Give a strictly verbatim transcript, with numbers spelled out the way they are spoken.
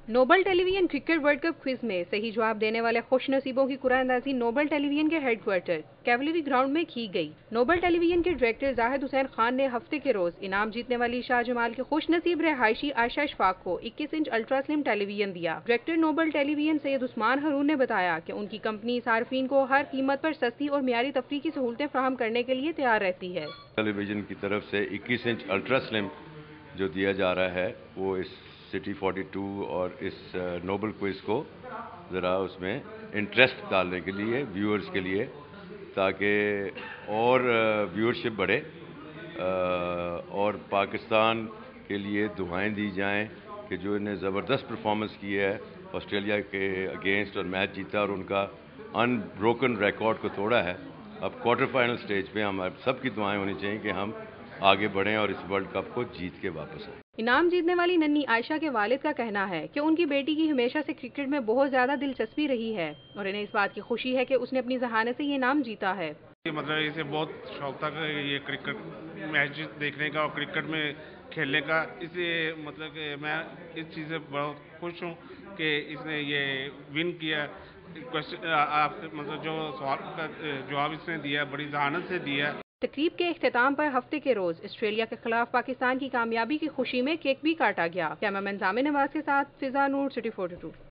Nobel television cricket world cup quiz میں صحیح جواب دینے والے خوش نصیبوں کی قرعہ اندازی نوبل ٹیلی ویژن کے ہیڈ کوارٹر کیولری گراؤنڈ میں کی گئی۔ نوبل ٹیلی ویژن کے ڈائریکٹر زاہد حسین خان نے ہفتے کے روز انعام جیتنے والی شاہ جمال کے خوش نصیب رہائشی عائشہ اشفاق کو اکیس inch ultra slim television دیا۔ Director Nobel television Syed Usman Haroon نے بتایا کہ ان کی کمپنی صارفین کو ہر قیمت پر سستی اور معیاری تفریح کی سہولتیں فراہم کرنے کے لیے تیار رہتی ہے۔ ٹیلی ویژن کی طرف سے اکیس انچ الٹرا سلم جو دیا جا رہا ہے وہ اس سٹی فورٹی ٹو اور اس نوبل کوئز کو ذرا اس میں انٹرسٹ ڈالنے کے لیے ویورز کے لیے، تاکہ اور ویورشپ بڑھے اور پاکستان کے لیے دعائیں دی جائیں کہ جو انہیں زبردست پرفارمنس کی ہے آسٹریلیا کے اگینسٹ اور میچ جیتا اور ان کا ان بروکن ریکارڈ کو توڑا ہے۔ اب کوارٹر فائنل سٹیج پہ ہم سب کی دعائیں ہونی چاہیے کہ ہم آگے بڑھیں اور اس ورلڈ کپ کو جیت کے واپس آئیں۔ انعام جیتنے والی ننھی عائشہ کے والد کا کہنا ہے کہ ان کی بیٹی کی ہمیشہ سے کرکٹ میں بہت زیادہ دلچسپی رہی ہے اور انہیں اس بات کی خوشی ہے کہ اس نے اپنی ذہانت سے یہ انعام جیتا ہے۔ مطلب اسے بہت شوق تھا کہ یہ کرکٹ میچ دیکھنے کا اور کرکٹ میں کھیلنے کا، اس لیے مطلب کہ میں اس چیز سے بہت خوش ہوں کہ اس نے یہ ون کیا۔ آپ مطلب جو سوال کا جواب اس نے دیا بڑی ذہانت سے دیا۔ تقریب کے اختتام پر ہفتے کے روز آسٹریلیا کے خلاف پاکستان کی کامیابی کی خوشی میں کیک بھی کاٹا گیا۔ کیمرہ مین زامن نواز کے ساتھ فضا نور، سٹی فورٹی ٹو۔